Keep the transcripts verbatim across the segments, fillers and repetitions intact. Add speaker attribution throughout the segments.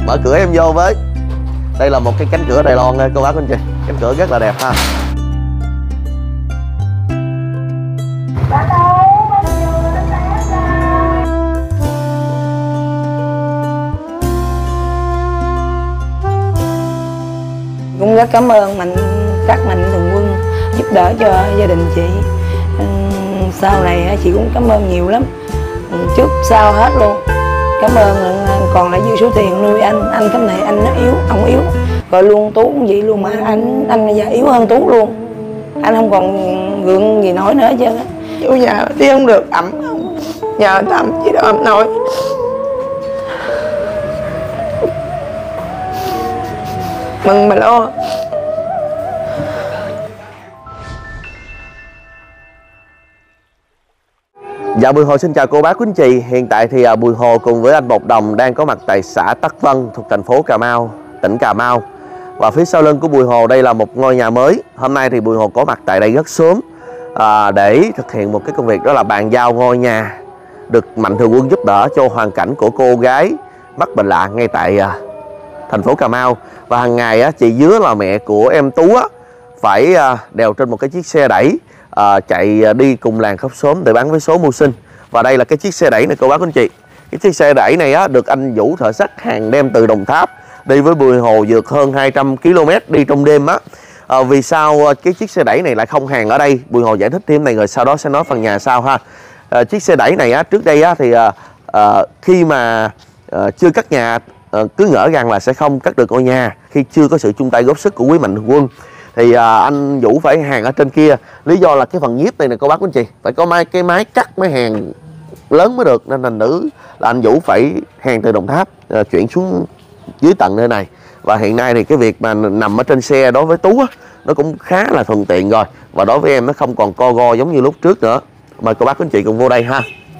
Speaker 1: Mở cửa em vô với. Đây là một cái cánh cửa Đài Loan cô bác anh chị. Cánh cửa rất là đẹp ha.
Speaker 2: Cũng rất cảm ơn mạnh các mạnh thường quân giúp đỡ cho gia đình chị. Sau này chị cũng cảm ơn nhiều lắm, trước sau hết luôn. Cảm ơn, còn lại dư số tiền nuôi anh. Anh cái này anh nó yếu, ông yếu. Rồi luôn Tú cũng vậy luôn, mà anh anh bây giờ yếu hơn Tú luôn. Anh không còn gượng gì nói nữa chứ. Vô nhà đi không được, ẩm không. Nhờ tắm chỉ đâu ẩm nổi. Mừng mà lo.
Speaker 1: Dạ, Bùi Hồ xin chào cô bác quý anh chị. Hiện tại thì à, Bùi Hồ cùng với anh Bột Đồng đang có mặt tại xã Tắc Vân thuộc thành phố Cà Mau, tỉnh Cà Mau. Và phía sau lưng của Bùi Hồ đây là một ngôi nhà mới. Hôm nay thì Bùi Hồ có mặt tại đây rất sớm à, để thực hiện một cái công việc, đó là bàn giao ngôi nhà được mạnh thường quân giúp đỡ cho hoàn cảnh của cô gái mắc bệnh lạ ngay tại à, thành phố Cà Mau. Và hàng ngày á, chị Dứa là mẹ của em Tú á, phải à, đèo trên một cái chiếc xe đẩy à, chạy đi cùng làng khắp xóm để bán vé số mưu sinh. Và đây là cái chiếc xe đẩy này cô bác anh chị. Cái chiếc xe đẩy này á, được anh Vũ thợ sắt hàng đem từ Đồng Tháp đi với Bùi Hồ vượt hơn hai trăm ki lô mét đi trong đêm á. À, vì sao cái chiếc xe đẩy này lại không hàng ở đây? Bùi Hồ giải thích thêm này rồi sau đó sẽ nói phần nhà sau ha. À, chiếc xe đẩy này á, trước đây á, thì à, à, khi mà à, chưa cất nhà à, cứ ngỡ rằng là sẽ không cất được ngôi nhà khi chưa có sự chung tay góp sức của quý mạnh thường quân, thì à, anh Vũ phải hàng ở trên kia. Lý do là cái phần nhiếp này nè cô bác quý anh chị, phải có máy cái máy cắt máy hàng lớn mới được, nên thành nữ là anh Vũ phải hàng từ Đồng Tháp à, chuyển xuống dưới tận nơi này. Và hiện nay thì cái việc mà nằm ở trên xe đối với Tú á, nó cũng khá là thuận tiện rồi, và đối với em nó không còn co go giống như lúc trước nữa. Mời cô bác quý anh chị cùng vô đây ha.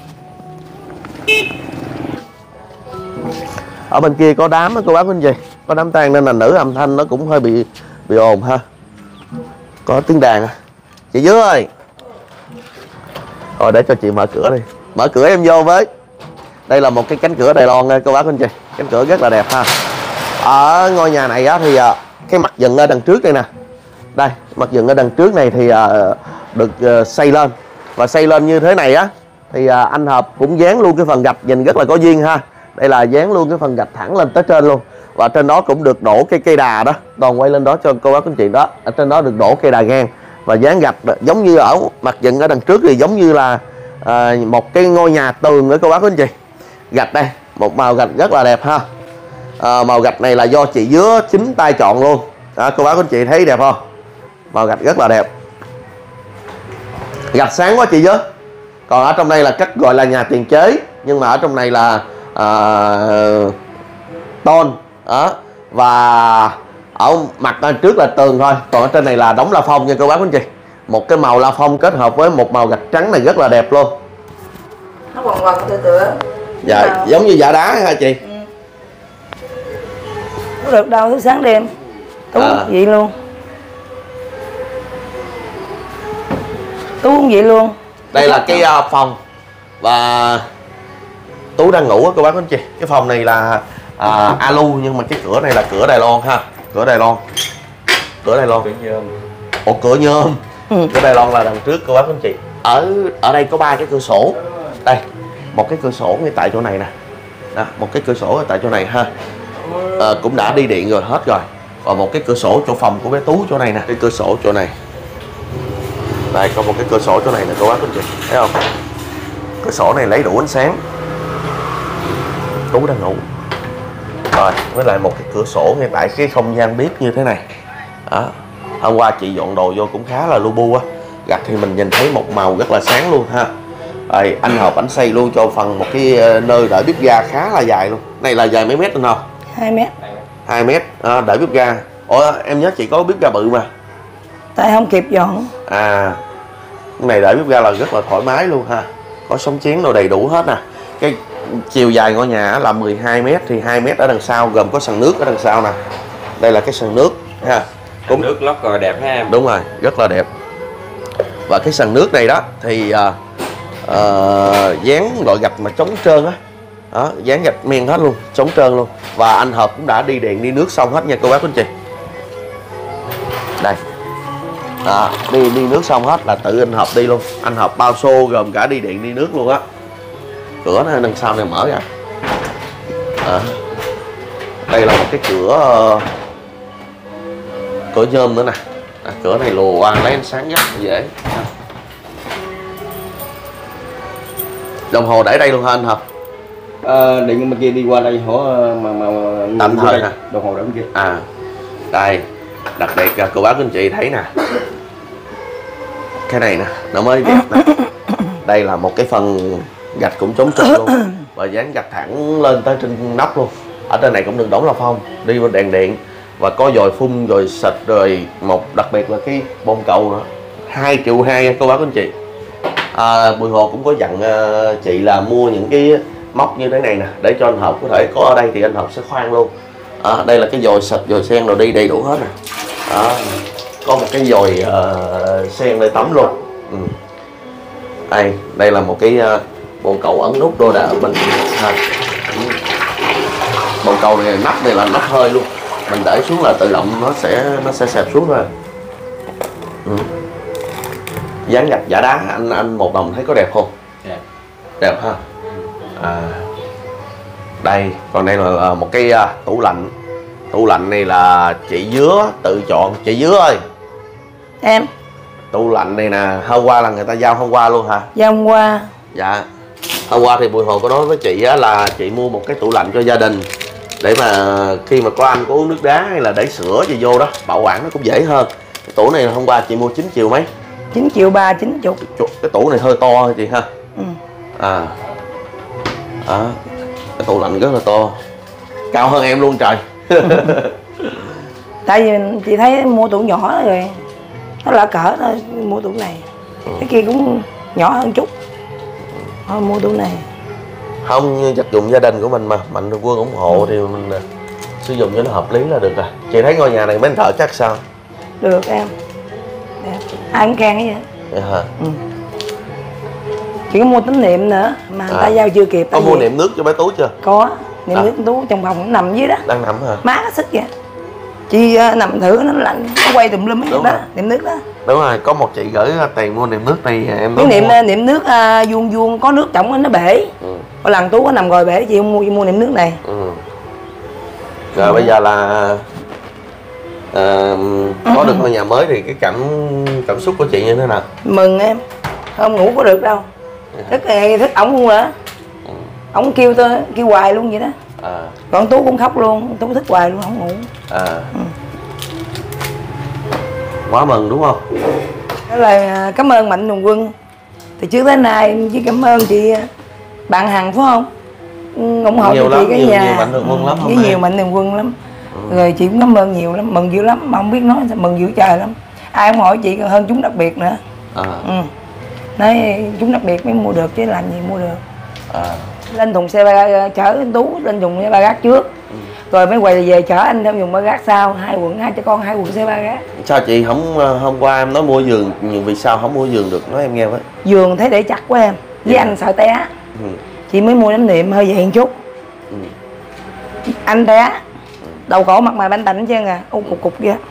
Speaker 1: Ở bên kia có đám á cô bác quý anh chị, có đám tang nên là nữ âm thanh nó cũng hơi bị bị ồn ha. Có tiếng đàn à. Chị Dứa ơi, rồi để cho chị mở cửa đi. Mở cửa em vô với. Đây là một cái cánh cửa Đài Loan cô bác anh chị. Cánh cửa rất là đẹp ha. Ở ngôi nhà này á, thì cái mặt dựng ở đằng trước đây nè. Đây, mặt dựng ở đằng trước này thì được xây lên. Và xây lên như thế này á, thì anh Hợp cũng dán luôn cái phần gạch, nhìn rất là có duyên ha. Đây là dán luôn cái phần gạch thẳng lên tới trên luôn. Và trên đó cũng được đổ cái cây đà đó. Toàn quay lên đó cho cô bác anh chị đó. Ở trên đó được đổ cây đà ngang và dán gạch giống như ở mặt dựng ở đằng trước, thì giống như là à, một cái ngôi nhà tường nữa cô bác anh chị. Gạch đây, một màu gạch rất là đẹp ha. À, màu gạch này là do chị Dứa chính tay chọn luôn. À, cô bác anh chị thấy đẹp không? Màu gạch rất là đẹp. Gạch sáng quá chị Dứa. Còn ở trong đây là cách gọi là nhà tiền chế, nhưng mà ở trong này là à, tôn đó. Và ở mặt ở trước là tường thôi, còn ở trên này là đống la phong nha cô bác anh chị. Một cái màu la phong kết hợp với một màu gạch trắng này rất là đẹp luôn.
Speaker 2: Nó quằn quằn tựa tựa.
Speaker 1: Dạ, nào? Giống như giả đá hả chị? Ừ.
Speaker 2: Có được đâu, thứ sáng đêm Tú à. Vậy luôn. Tú cũng vậy luôn.
Speaker 1: Đây là cái uh, phòng và Tú đang ngủ á cô bác anh chị. Cái phòng này là à, alu, nhưng mà cái cửa này là cửa Đài Loan ha. Cửa Đài Loan. Cửa Đài Loan. Cửa nhôm. Ủa, cửa nhôm. Ừ. Cửa Đài Loan là đằng trước cô bác anh chị. Ở ở đây có ba cái cửa sổ. Đây, một cái cửa sổ ngay tại chỗ này nè. Đó, một cái cửa sổ ở tại chỗ này ha. À, cũng đã đi điện rồi hết rồi. Và một cái cửa sổ chỗ phòng của bé Tú chỗ này nè. Cái cửa sổ chỗ này. Đây, có một cái cửa sổ chỗ này nè cô bác anh chị. Thấy không? Cửa sổ này lấy đủ ánh sáng. Tú đang ngủ. Rồi, với lại một cái cửa sổ ngay tại cái không gian bếp như thế này. Đó. Hôm qua chị dọn đồ vô cũng khá là lu bu á. Gạch thì mình nhìn thấy một màu rất là sáng luôn ha. Rồi, anh Hợp anh xây luôn cho phần một cái nơi đợi bếp ga khá là dài luôn. Này là dài mấy mét không?
Speaker 2: hai mét.
Speaker 1: hai mét à, đợi bếp ga. Ủa, em nhớ chị có bếp ga bự mà.
Speaker 2: Tại không kịp dọn.
Speaker 1: À, cái này đợi bếp ga là rất là thoải mái luôn ha. Có sống chén đồ đầy đủ hết nè. Cái chiều dài ngôi nhà là mười hai mét, thì hai mét ở đằng sau gồm có sàn nước ở đằng sau nè. Đây là cái sàn nước ha. Cũng
Speaker 3: nước lót rồi đẹp ha em.
Speaker 1: Đúng rồi, rất là đẹp. Và cái sàn nước này đó thì uh, uh, dán loại gạch mà chống trơn á. Đó, dán gạch men hết luôn, chống trơn luôn. Và anh Hợp cũng đã đi điện đi nước xong hết nha cô bác anh chị. Đây. Đó, đi đi nước xong hết là tự anh Hợp đi luôn. Anh Hợp bao xô gồm cả đi điện đi nước luôn á. Cửa nó đằng sau này mở ra. Đó. Đây là một cái cửa uh, cửa nhôm nữa nè. À, cửa này lùa qua lấy ánh sáng rất dễ. Đồng hồ để đây luôn hả anh Hợp?
Speaker 3: À, điện bên kia đi qua đây hỏi mà mà, mà
Speaker 1: tạm thời nè.
Speaker 3: Đồng hồ để bên kia.
Speaker 1: À, đây đặc biệt cô bác anh chị thấy nè, cái này nè nó mới đẹp nè. Đây là một cái phần gạch cũng chống trơn luôn và dán gạch thẳng lên tới trên nóc luôn. Ở trên này cũng được đóng la phong, đi vào đèn điện và có dòi phun rồi xịt rồi một đặc biệt là cái bồn cầu nữa hai triệu hai cô bác anh chị. À, Bùi Hồ cũng có dặn uh, chị là mua những cái móc như thế này nè để cho anh Hợp có thể có ở đây thì anh Hợp sẽ khoan luôn. À, đây là cái dòi xịt dòi sen rồi đi đầy đủ hết nè. Đó, có một cái dòi uh, sen để tắm luôn. Ừ. Đây đây là một cái uh, bồn cầu ấn nút đô đạ ở bên ha. Bồn cầu này nắp này là nắp hơi luôn, mình để xuống là tự động nó sẽ nó sẽ xẹp xuống thôi. Ừ. Dán gạch giả đá anh anh một đồng thấy có đẹp không?
Speaker 3: Đẹp.
Speaker 1: Đẹp ha. À, đây còn đây là một cái uh, tủ lạnh. Tủ lạnh này là chị Dứa tự chọn. Chị Dứa ơi,
Speaker 2: Em
Speaker 1: tủ lạnh này nè hôm qua là người ta giao hôm qua luôn hả?
Speaker 2: giao hôm qua.
Speaker 1: Dạ. Hôm qua thì Bùi Hồ có nói với chị á, là chị mua một cái tủ lạnh cho gia đình để mà khi mà có anh có uống nước đá hay là để sữa gì vô đó bảo quản nó cũng dễ hơn. Cái tủ này hôm qua chị mua chín triệu mấy?
Speaker 2: chín triệu ba, chín chục.
Speaker 1: Cái tủ này hơi to thôi chị ha.
Speaker 2: Ừ.
Speaker 1: À. À, cái tủ lạnh rất là to, cao hơn em luôn trời.
Speaker 2: Tại vì chị thấy mua tủ nhỏ rồi, nó là cỡ thôi, mua tủ này. Cái kia cũng nhỏ hơn chút, thôi mua tủ này.
Speaker 1: Không, vật dụng gia đình của mình mà Mạnh Thường Quân ủng hộ thì mình sử dụng cho nó hợp lý là được rồi. Chị thấy ngôi nhà này mấy anh thợ chắc sao?
Speaker 2: Được em. Đẹp. Ai cũng khen vậy.
Speaker 1: Vậy hả?
Speaker 2: Ừ. Chị có mua tấm niệm nữa mà người ta
Speaker 1: À.
Speaker 2: giao chưa kịp.
Speaker 1: Có mua niệm nước cho bé Tú chưa?
Speaker 2: Có, niệm
Speaker 1: À.
Speaker 2: nước Tú trong phòng nằm dưới đó.
Speaker 1: Đang nằm hả?
Speaker 2: Má nó sức vậy. Chị uh, nằm thử nó lạnh, nó quay tùm lum hết
Speaker 1: Đúng
Speaker 2: đó,
Speaker 1: rồi.
Speaker 2: niệm nước đó.
Speaker 1: Đúng rồi, có một chị gửi tiền mua niệm nước này em
Speaker 2: Cái
Speaker 1: nói
Speaker 2: niệm
Speaker 1: mua.
Speaker 2: niệm nước uh, vuông vuông có nước trỏng nó bể.
Speaker 1: Ừ.
Speaker 2: Có lần Tú có nằm rồi bể chị không mua, chị mua niệm nước này.
Speaker 1: Ừ. Rồi bây giờ là à, có được ngôi nhà mới thì cái cảm cảm xúc của chị như thế nào?
Speaker 2: Mừng em, không ngủ có được đâu. Thức thức ổng luôn hả? Ổng kêu tôi kêu hoài luôn vậy đó.
Speaker 1: À.
Speaker 2: Còn Tú cũng khóc luôn, Tú thức hoài luôn không ngủ.
Speaker 1: À.
Speaker 2: Ừ.
Speaker 1: Quá mừng đúng không?
Speaker 2: Đó là cảm ơn Mạnh Thường Quân. Từ trước tới nay em chỉ cảm ơn chị bạn Hằng phải không? Ừ, ủng hộ
Speaker 1: Nhiều
Speaker 2: cho
Speaker 1: lắm,
Speaker 2: chị cái
Speaker 1: nhiều-
Speaker 2: nhà.
Speaker 1: nhiều Mạnh Thường Quân lắm,
Speaker 2: Ừ,
Speaker 1: không
Speaker 2: với
Speaker 1: ai.
Speaker 2: nhiều Mạnh Thường Quân lắm. Rồi chị cũng cảm ơn nhiều lắm, mừng dữ lắm, mà không biết nói sao mừng dữ trời lắm. Ai cũng hỏi chị còn hơn chúng đặc biệt nữa.
Speaker 1: À.
Speaker 2: Ừ. Nói chúng đặc biệt mới mua được chứ làm gì mua được.
Speaker 1: À.
Speaker 2: Lên thùng xe ba chở anh Tú lên thùng xe ba gác trước.
Speaker 1: Ừ.
Speaker 2: Rồi mới quay về chở anh theo dùng ba gác sau, hai quận hai cho con hai quận xe ba gác.
Speaker 1: Sao chị không hôm qua em nói mua giường nhưng vì sao không mua giường được nói em nghe với.
Speaker 2: Giường thấy để chặt quá em. Với
Speaker 1: Dạ.
Speaker 2: anh sợ té.
Speaker 1: Ừ.
Speaker 2: Chị mới mua nấm niệm hơi vậy một chút.
Speaker 1: Ừ.
Speaker 2: Anh té. Đầu cổ mặt mày banh tạnh chứ à, u cục cục kia.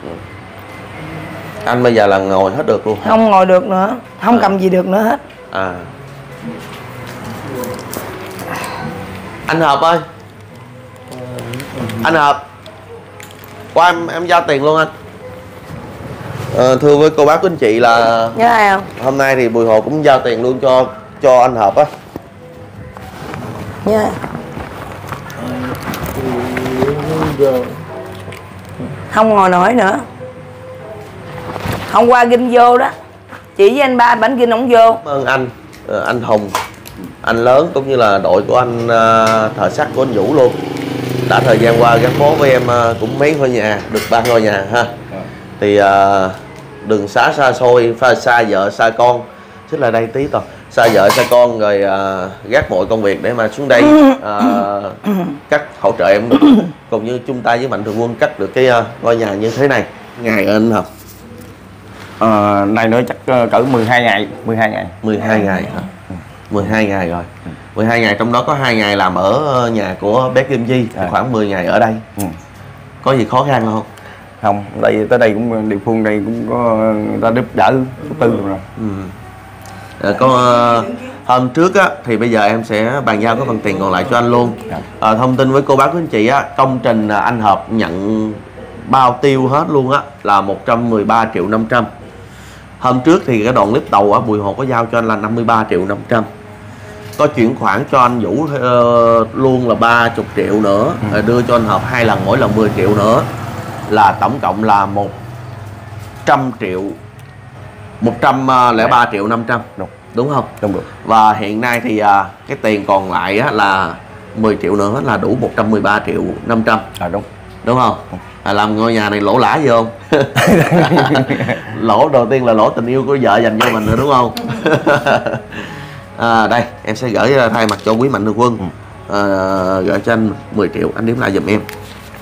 Speaker 1: Anh bây giờ là ngồi hết được luôn hả?
Speaker 2: Không ngồi được nữa, không
Speaker 1: À.
Speaker 2: cầm gì được nữa hết.
Speaker 1: À. Anh Hợp ơi. Anh Hợp. Qua em em giao tiền luôn anh. Ờ, thưa với cô bác quý anh chị là
Speaker 2: Nhớ ai không?
Speaker 1: hôm nay thì Bùi Hồ cũng giao tiền luôn cho cho anh Hợp á.
Speaker 2: Nhớ ai? Không ngồi nổi nữa. Hôm qua ginh vô đó. Chị với anh ba bánh ginh ổng vô.
Speaker 1: Cảm ơn anh, ờ, anh Hùng, anh Lớn cũng như là đội của anh uh, thợ sắt của anh Vũ luôn. Đã thời gian qua gắn bó với em uh, cũng mấy ngôi nhà, được ba ngôi nhà ha. Thì uh, đường xá xa xôi, pha xa vợ xa con, chứ là đây tí thôi. Xa vợ xa con rồi uh, gác mọi công việc để mà xuống đây uh, cắt hỗ trợ em cùng như chung tay với Mạnh Thường Quân cắt được cái uh, ngôi nhà như thế này. Ngày anh Hợp
Speaker 3: À, nay nữa chắc cỡ mười hai ngày, mười hai ngày.
Speaker 1: mười hai ngày hả? mười hai ngày rồi. ừ. mười hai ngày, trong đó có hai ngày làm ở nhà của bé Kim Chi, à. khoảng mười ngày ở đây. ừ. Có gì khó khăn không?
Speaker 3: Không, đây tới đây cũng địa phương đây cũng có người ta giúp đỡ thứ tư rồi.
Speaker 1: ừ. à, có uh, hôm trước á thì bây giờ em sẽ bàn giao cái phần tiền còn lại cho anh luôn. à, thông tin với cô bác quý anh chị á, công trình anh Hợp nhận bao tiêu hết luôn á là một trăm mười ba triệu năm trăm. Hôm trước thì cái đoạn clip tàu ở Bùi Hồ có giao cho anh là năm mươi ba triệu năm trăm. Có chuyển khoản cho anh Vũ uh, luôn là ba mươi triệu nữa, ừ. đưa cho anh Hợp hai lần mỗi lần mười triệu nữa, là tổng cộng là một trăm triệu, một trăm lẻ ba triệu năm trăm. Đúng, đúng không?
Speaker 3: Đúng được.
Speaker 1: Và hiện nay thì uh, cái tiền còn lại á, là mười triệu nữa là đủ một trăm mười ba triệu năm trăm.
Speaker 3: À đúng.
Speaker 1: Đúng không? À, làm ngôi nhà này lỗ lã gì không? Lỗ đầu tiên là lỗ tình yêu của vợ dành cho mình nữa đúng không? à, đây em sẽ gửi thay mặt cho quý mạnh thường quân, à, gửi cho anh mười triệu, anh đếm lại giùm em.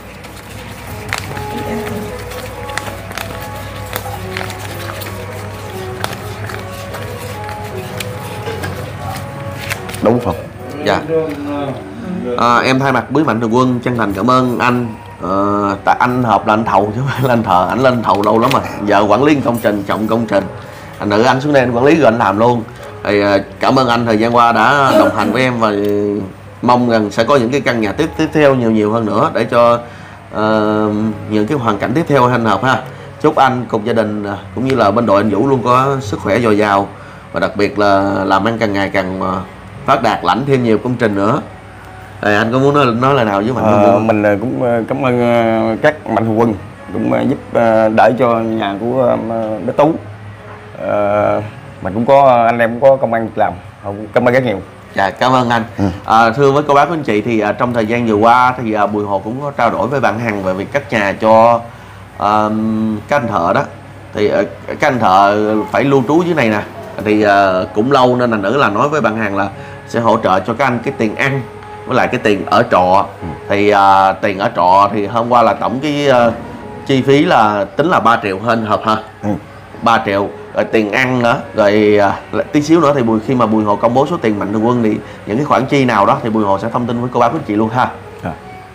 Speaker 3: Đúng không?
Speaker 1: Dạ. À, em thay mặt quý mạnh thường quân chân thành cảm ơn anh. Ờ, tại anh Hợp là anh thầu chứ không phải là anh thợ, anh lên thầu lâu lắm rồi, giờ quản lý công trình, trọng công trình, anh nữ anh xuống đây anh quản lý rồi anh làm luôn. Thì cảm ơn anh thời gian qua đã đồng hành với em, và mong rằng sẽ có những cái căn nhà tiếp tiếp theo nhiều nhiều hơn nữa để cho uh, những cái hoàn cảnh tiếp theo anh Hợp ha. Chúc anh cùng gia đình cũng như là bên đội anh Vũ luôn có sức khỏe dồi dào, và đặc biệt là làm ăn càng ngày càng phát đạt, lãnh thêm nhiều công trình nữa. Thì anh có muốn nói nói lời nào với mạnh thường quân?
Speaker 3: À, mình cũng cảm ơn các mạnh thường quân cũng giúp đỡ cho nhà của bé Tú. À, mình cũng có anh em cũng có công ăn làm, cảm ơn rất nhiều.
Speaker 1: Dạ cảm ơn anh. ừ. à, thưa với cô bác quý anh chị, thì à, trong thời gian vừa qua thì à, Bùi Hồ cũng có trao đổi với bạn Hằng về việc cắt nhà cho à, các anh thợ đó. Thì à, các anh thợ phải lưu trú dưới này nè, thì à, cũng lâu nên là nữ là nói với bạn Hằng là sẽ hỗ trợ cho các anh cái tiền ăn với lại cái tiền ở trọ. ừ. Thì à, tiền ở trọ thì hôm qua là tổng cái uh, chi phí là tính là ba triệu hơn Hợp ha. ừ. ba triệu, rồi tiền ăn nữa, rồi uh, tí xíu nữa thì Bùi khi mà Bùi Hồ công bố số tiền mạnh thường quân thì những cái khoản chi nào đó thì Bùi Hồ sẽ thông tin với cô bác quý chị luôn ha. à.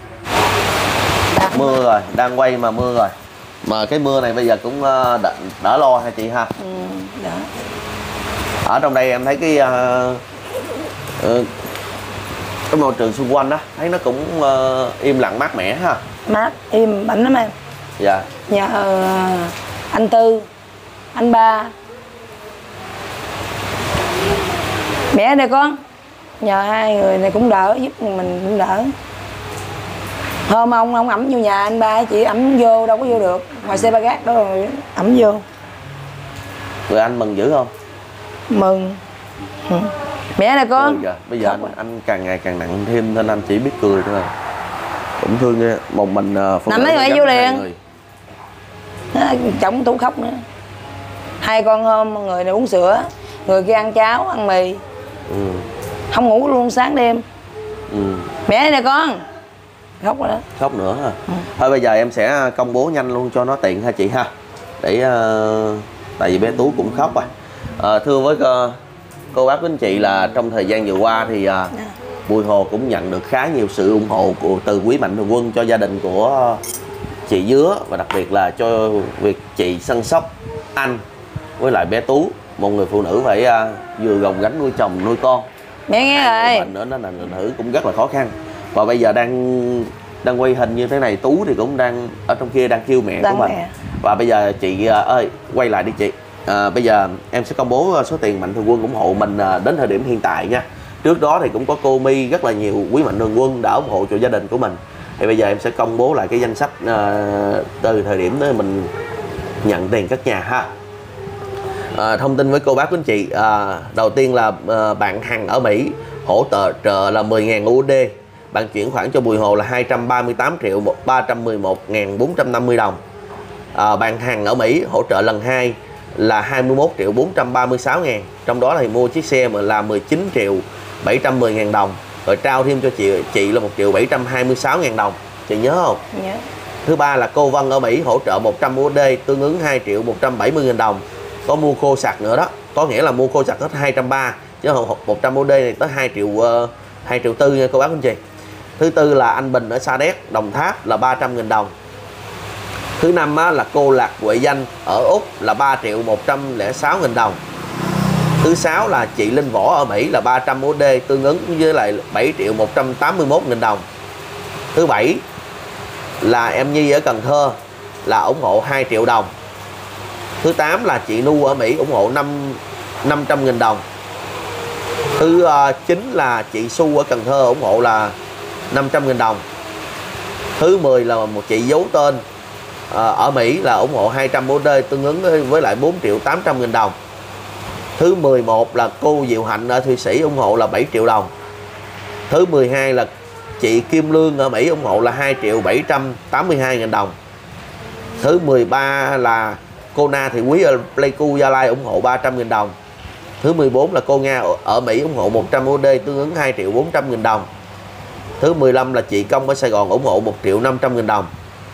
Speaker 1: Mưa rồi, đang quay mà mưa rồi, mà cái mưa này bây giờ cũng uh, đỡ, đỡ lo hả chị ha?
Speaker 2: ừ, đỡ.
Speaker 1: Ở trong đây em thấy cái uh, uh, cái môi trường xung quanh đó thấy nó cũng uh, im lặng mát mẻ ha.
Speaker 2: Mát im bảnh lắm em.
Speaker 1: Dạ.
Speaker 2: Nhờ uh, anh Tư, anh Ba, mẹ đây con, nhờ hai người này cũng đỡ, giúp mình cũng đỡ. Hôm ông ông ẩm vô nhà anh Ba, chị ẩm vô đâu có vô được, ngoài xe ba gác đó rồi ẩm vô.
Speaker 1: Rồi anh mừng dữ không?
Speaker 2: Mừng. ừ. Mẹ này con.
Speaker 1: Dạ. Bây giờ anh, anh càng ngày càng nặng thêm nên anh chỉ biết cười thôi. Cũng thương nha, một mình uh,
Speaker 2: nằm mấy người vô liền. Chồng Tú khóc nữa. Hai con hôm người này uống sữa, người kia ăn cháo, ăn mì. ừ. Không ngủ luôn sáng đêm. ừ. Mẹ này con. Khóc rồi đó.
Speaker 1: Khóc nữa hả? ừ. Thôi bây giờ em sẽ công bố nhanh luôn cho nó tiện ha chị ha. Để uh, tại vì bé Tú cũng khóc rồi. uh, Thưa với uh, cô bác quý anh chị là trong thời gian vừa qua thì uh, Bùi Hồ cũng nhận được khá nhiều sự ủng hộ của từ quý mạnh thường quân cho gia đình của chị Dứa, và đặc biệt là cho việc chị săn sóc anh với lại bé Tú, một người phụ nữ phải uh, vừa gồng gánh nuôi chồng nuôi con.
Speaker 2: Mẹ nghe rồi.
Speaker 1: Bệnh nữa nên là nữ cũng rất là khó khăn. Và bây giờ đang đang quay hình như thế này, Tú thì cũng đang ở trong kia đang kêu mẹ đang của mình. Mẹ. Và bây giờ chị uh, ơi quay lại đi chị. À, bây giờ em sẽ công bố số tiền mạnh thường quân ủng hộ mình à, đến thời điểm hiện tại nha. Trước đó thì cũng có cô My, rất là nhiều quý mạnh thường quân đã ủng hộ cho gia đình của mình. Thì bây giờ em sẽ công bố lại cái danh sách à, từ thời điểm đó mình nhận tiền cất nhà ha. à, Thông tin với cô bác quý anh chị, à, đầu tiên là à, bạn Hằng ở Mỹ hỗ trợ trợ là mười nghìn u ét đê. Bạn chuyển khoản cho Bùi Hồ là hai trăm ba mươi tám triệu ba trăm mười một nghìn bốn trăm năm mươi đồng. à, Bạn Hằng ở Mỹ hỗ trợ lần hai là hai mươi mốt triệu bốn trăm ba mươi sáu ngàn. Trong đó thì mua chiếc xe mà là mười chín triệu bảy trăm mười ngàn đồng. Rồi trao thêm cho chị chị là một triệu bảy trăm hai mươi sáu ngàn đồng. Chị nhớ không?
Speaker 2: Nhớ.
Speaker 1: Thứ ba là cô Vân ở Mỹ hỗ trợ một trăm u ét đê, tương ứng hai triệu một trăm bảy mươi ngàn đồng. Có mua khô sạc nữa đó. Có nghĩa là mua khô sạc hết hai trăm ba mươi, chứ không một trăm ô đê này tới hai triệu uh, hai triệu tư nha cô bác anh chị. Thứ tư là anh Bình ở Sa Đéc, Đồng Tháp là ba trăm nghìn đồng. Thứ năm á, là cô Lạc Huệ Danh ở Úc là ba triệu một trăm lẻ sáu nghìn đồng. Thứ sáu là chị Linh Võ ở Mỹ là ba trăm ô đê, tương ứng với lại bảy triệu một trăm tám mươi mốt nghìn đồng. Thứ bảy là em Nhi ở Cần Thơ là ủng hộ hai triệu đồng. Thứ tám là chị Nu ở Mỹ ủng hộ năm trăm nghìn đồng. Thứ uh, chín là chị Su ở Cần Thơ ủng hộ là năm trăm nghìn đồng. Thứ mười là một chị giấu tên uh, ở Mỹ là ủng hộ hai trăm ô đê, tương ứng với lại bốn triệu tám trăm nghìn đồng. Thứ mười một là cô Diệu Hạnh ở Thụy Sĩ ủng hộ là bảy triệu đồng. Thứ mười hai là chị Kim Lương ở Mỹ ủng hộ là hai triệu bảy trăm tám mươi hai nghìn đồng. Thứ mười ba là cô Na Thị Quý ở Pleiku Gia Lai ủng hộ ba trăm nghìn đồng. Thứ mười bốn là cô Nga ở Mỹ ủng hộ một trăm ô đê, tương ứng hai triệu bốn trăm nghìn đồng. Thứ mười lăm là chị Công ở Sài Gòn ủng hộ một triệu năm trăm nghìn đồng.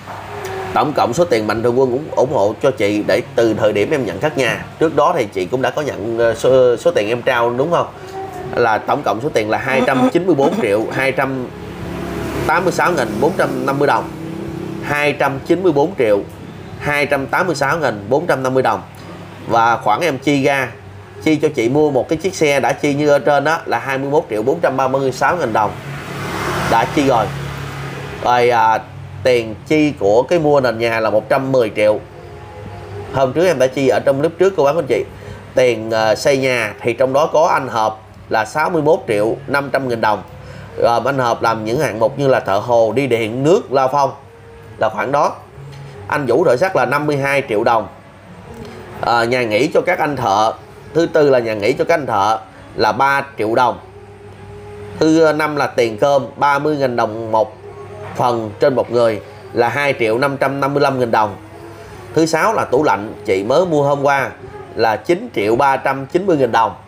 Speaker 1: Tổng cộng số tiền Mạnh Thường Quân ủng, ủng hộ cho chị để từ thời điểm em nhận cất nhà. Trước đó thì chị cũng đã có nhận số, số tiền em trao đúng không? Là tổng cộng số tiền là hai trăm chín mươi tư triệu hai trăm tám mươi sáu nghìn bốn trăm năm mươi đồng. hai trăm chín mươi tư triệu hai trăm tám mươi sáu nghìn bốn trăm năm mươi đồng. Và khoản em chi ra, chi cho chị mua một cái chiếc xe đã chi như ở trên đó là hai mươi mốt triệu bốn trăm ba mươi sáu nghìn đồng. Đã chi rồi. Rồi à, tiền chi của cái mua nền nhà là một trăm mười triệu. Hôm trước em đã chi ở trong clip trước cô bác anh chị. Tiền uh, xây nhà thì trong đó có anh Hợp là sáu mươi mốt triệu năm trăm nghìn đồng. Rồi anh Hợp làm những hạng mục như là thợ hồ, đi điện, nước, lao phong là khoản đó. Anh Vũ thợ sắt là năm mươi hai triệu đồng. À, nhà nghỉ cho các anh thợ, thứ tư là nhà nghỉ cho các anh thợ là ba triệu đồng. Thứ năm là tiền cơm ba mươi nghìn đồng một phần trên một người là hai triệu năm trăm năm mươi lăm nghìn đồng. Thứ sáu là tủ lạnh chị mới mua hôm qua là chín triệu ba trăm chín mươi nghìn đồng.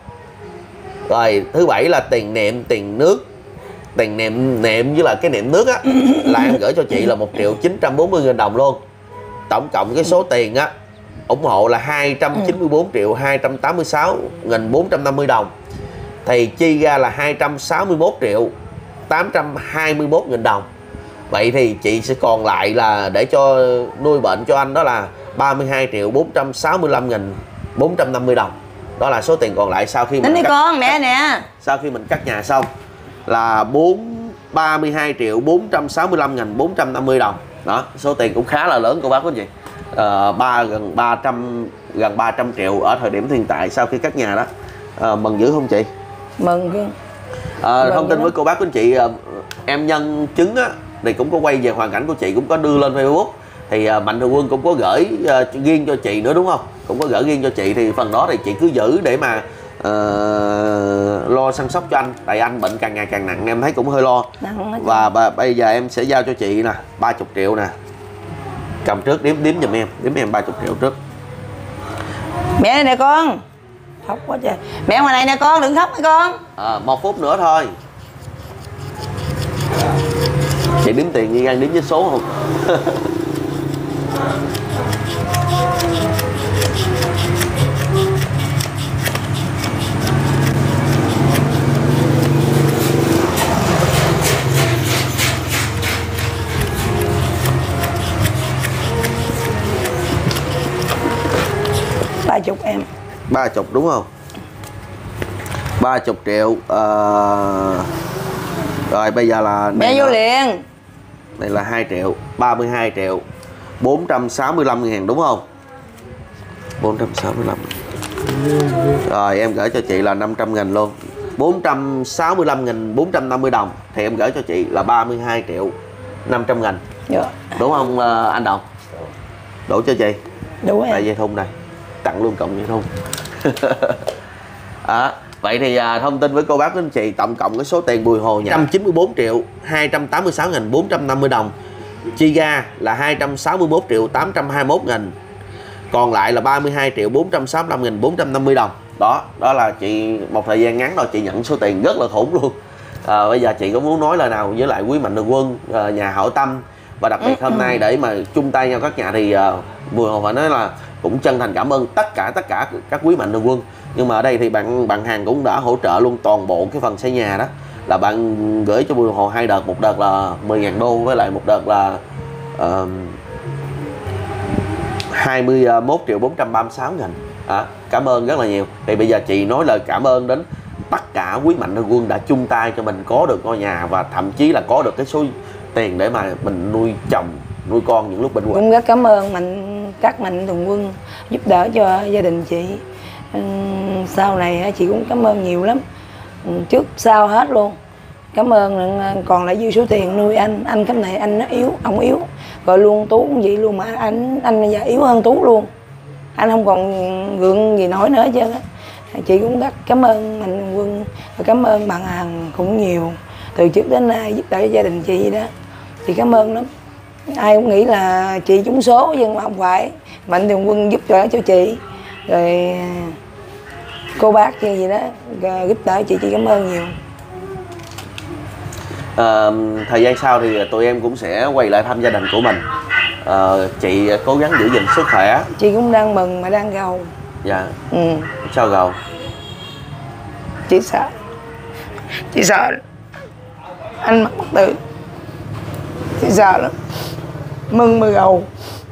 Speaker 1: Rồi thứ bảy là tiền nệm, tiền nước, tiền nệm nệm với là cái nệm nước á là em gửi cho chị là một triệu chín trăm bốn mươi nghìn đồng luôn. Tổng cộng cái số tiền á ủng hộ là hai trăm chín mươi tư triệu hai trăm tám mươi sáu nghìn bốn trăm năm mươi đồng. Thì chi ra là hai trăm sáu mươi mốt triệu tám trăm hai mươi mốt nghìn đồng. Vậy thì chị sẽ còn lại là để cho nuôi bệnh cho anh đó là ba mươi hai triệu bốn trăm sáu mươi lăm nghìn bốn trăm năm mươi đồng. Đó là số tiền còn lại sau khi mình
Speaker 2: đi
Speaker 1: cắt,
Speaker 2: con mẹ nè.
Speaker 1: Sau khi mình cắt nhà xong là ba mươi hai triệu bốn trăm sáu mươi lăm nghìn bốn trăm năm mươi đồng. Đó, số tiền cũng khá là lớn cô bác quý vị. À, ba gần ba trăm gần ba trăm triệu ở thời điểm hiện tại sau khi cắt nhà đó. À, mừng dữ không chị?
Speaker 2: Mừng chứ.
Speaker 1: À, thông tin với cô bác quý anh chị, em nhân chứng á thì cũng có quay về hoàn cảnh của chị, cũng có đưa lên Facebook. Thì uh, Mạnh Thường Quân cũng có gửi uh, riêng cho chị nữa đúng không? Cũng có gửi riêng cho chị, thì phần đó thì chị cứ giữ để mà uh, lo săn sóc cho anh. Tại anh bệnh càng ngày càng nặng, em thấy cũng hơi lo. Và bà, bây giờ em sẽ giao cho chị nè ba mươi triệu nè. Cầm trước, đếm đếm giùm em, đếm em ba mươi triệu trước.
Speaker 2: Mẹ này nè con. Khóc quá trời. Mẹ ngoài này nè con, đừng khóc nha con.
Speaker 1: À, một phút nữa thôi. Chị đếm tiền như ăn đếm với số không?
Speaker 2: Ba chục em.
Speaker 1: Ba chục đúng không? Ba chục triệu. Uh... Rồi bây giờ là
Speaker 2: mẹ vô liền.
Speaker 1: Đây là hai triệu, ba mươi hai triệu bốn trăm sáu mươi lăm ngàn đúng không? bốn trăm sáu mươi lăm. Rồi em gửi cho chị là năm trăm nghìn luôn. bốn trăm sáu mươi lăm nghìn bốn trăm năm mươi đồng. Thì em gửi cho chị là ba mươi hai triệu năm trăm nghìn.
Speaker 2: Dạ.
Speaker 1: Đúng không anh Đồng? Đủ cho chị?
Speaker 2: Đủ em.
Speaker 1: Tại dây thun đây, tặng luôn cộng dây thun. À, vậy thì à, thông tin với cô bác anh chị, tổng cộng cái số tiền bồi hồi nhà một trăm chín mươi tư triệu hai trăm tám mươi sáu nghìn bốn trăm năm mươi đồng. Chi ra là hai trăm sáu mươi mốt triệu tám trăm hai mươi mốt nghìn. Còn lại là ba mươi hai triệu bốn trăm sáu mươi lăm nghìn bốn trăm năm mươi đồng. Đó, đó là chị một thời gian ngắn rồi chị nhận số tiền rất là khủng luôn. À, bây giờ chị có muốn nói lời nào với lại quý Mạnh Thường Quân, à, nhà hảo tâm, và đặc biệt hôm nay để mà chung tay nhau các nhà thì uh, Bùi Hồ phải nói là cũng chân thành cảm ơn tất cả tất cả các quý mạnh thường quân. Nhưng mà ở đây thì bạn bạn hàng cũng đã hỗ trợ luôn toàn bộ cái phần xây nhà đó, là bạn gửi cho Bùi Hồ hai đợt, một đợt là mười ngàn đô với lại một đợt là uh, hai mươi mốt triệu bốn trăm ba mươi sáu nghìn. À, cảm ơn rất là nhiều. Thì bây giờ chị nói lời cảm ơn đến tất cả quý mạnh thường quân đã chung tay cho mình có được ngôi nhà, và thậm chí là có được cái số tiền để mà mình nuôi chồng nuôi con những lúc bệnh hoạn.
Speaker 2: Cũng rất cảm ơn mạnh các mạnh thường quân giúp đỡ cho gia đình chị. Uhm, sau này chị cũng cảm ơn nhiều lắm, trước sau hết luôn. Cảm ơn, còn lại dư số tiền nuôi anh. Anh cái này anh nó yếu, ông yếu rồi luôn. Tú cũng vậy luôn, mà anh anh bây giờ yếu hơn Tú luôn, anh không còn gượng gì nói nữa chứ. Chị cũng rất cảm ơn mạnh thường quân, và cảm ơn bạn hàng cũng nhiều từ trước đến nay giúp đỡ gia đình chị đó. Chị cảm ơn lắm. Ai cũng nghĩ là chị trúng số nhưng mà không phải, mạnh thường quân giúp đỡ cho chị, rồi cô bác gì đó giúp đỡ chị, chị cảm ơn nhiều.
Speaker 1: À, thời gian sau thì tụi em cũng sẽ quay lại thăm gia đình của mình. À, chị cố gắng giữ gìn sức khỏe.
Speaker 2: Chị cũng đang mừng mà đang gầu.
Speaker 1: Dạ.
Speaker 2: Ừ.
Speaker 1: Sao gầu?
Speaker 2: Chị sợ, chị sợ anh mất bất tử, chị sợ lắm, mừng mà gầu.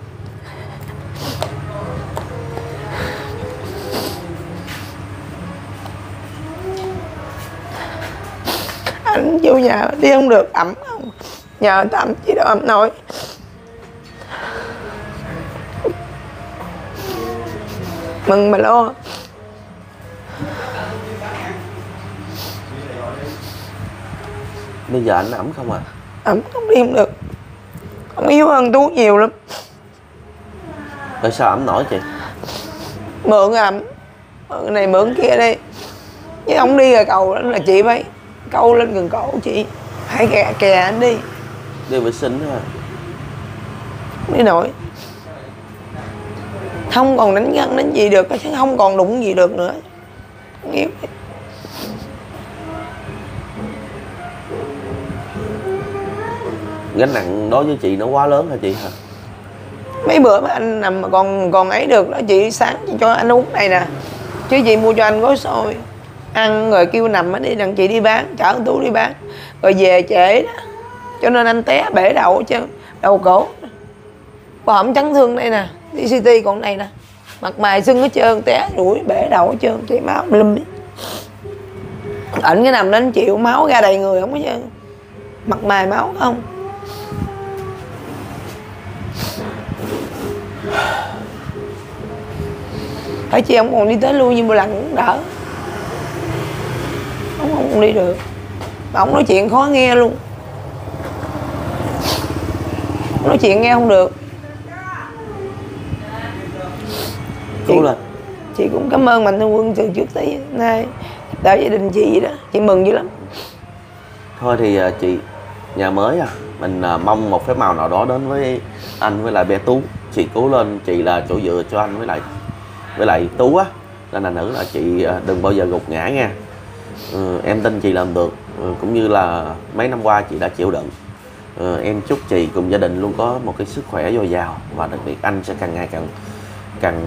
Speaker 2: Anh vô nhà đi không được, ẩm không, nhờ tạm chỉ đâu ẩm nổi. Mừng mà lo.
Speaker 1: Bây giờ anh ẩm không à?
Speaker 2: Ẩm không đi không được, ông yếu hơn Tú nhiều lắm.
Speaker 1: Tại sao ẩm nổi chị?
Speaker 2: Mượn ẩm, mượn này mượn kia đây, chứ ông đi rồi cầu là chị phải câu lên gần cổ chị, phải kè kè anh đi.
Speaker 1: Đi vệ sinh ha.
Speaker 2: Đi nổi, không còn đánh găng đánh gì được, chứ không còn đụng gì được nữa. Yếu.
Speaker 1: Gánh nặng đối với chị nó quá lớn hả chị hả?
Speaker 2: Mấy bữa mà anh nằm mà còn còn ấy được đó chị, sáng chị cho anh uống này nè, chứ chị mua cho anh gói xôi ăn rồi kêu nằm ở đi đằng chị đi bán, chở Tú đi bán rồi về trễ đó, cho nên anh té bể đầu chứ, đầu cổ, có hõm chấn thương đây nè, đi xê tê còn này nè, mặt mày sưng hết trơn, té rủi bể đầu hết trơn, chảy máu lum. Ảnh cái nằm đến chịu máu ra đầy người không có chứ, mặt mày máu không. Phải chi ông còn đi tới lui như một lần cũng đỡ, ông không còn đi được, mà ông nói chuyện khó nghe luôn, ông nói chuyện nghe không được. Chị,
Speaker 1: Cố lên.
Speaker 2: chị cũng cảm ơn mạnh thường quân từ trước tới nay đỡ gia đình chị vậy đó, chị mừng dữ lắm.
Speaker 1: Thôi thì chị, nhà mới à, mình mong một phép màu nào đó đến với anh với lại bé Tú. Chị cố lên, chị là chỗ dựa cho anh với lại với lại Tú á, nên là nữ là chị đừng bao giờ gục ngã nha. Ừ, em tin chị làm được, ừ, cũng như là mấy năm qua chị đã chịu đựng. Ừ, em chúc chị cùng gia đình luôn có một cái sức khỏe dồi dào, và đặc biệt anh sẽ càng ngày càng càng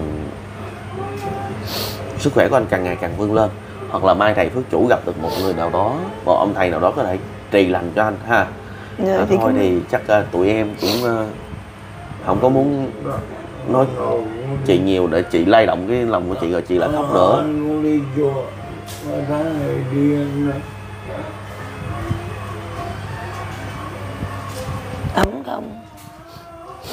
Speaker 1: sức khỏe của anh càng ngày càng vươn lên, hoặc là mai thầy phước chủ gặp được một người nào đó, một ông thầy nào đó có thể trì lành cho anh ha.
Speaker 2: Dạ,
Speaker 1: À,
Speaker 2: thì
Speaker 1: thôi
Speaker 2: cũng...
Speaker 1: thì chắc uh, tụi em cũng uh, không có muốn nói chị nhiều để chị lay động cái lòng của chị rồi chị lại khóc nữa.
Speaker 2: Ấm không?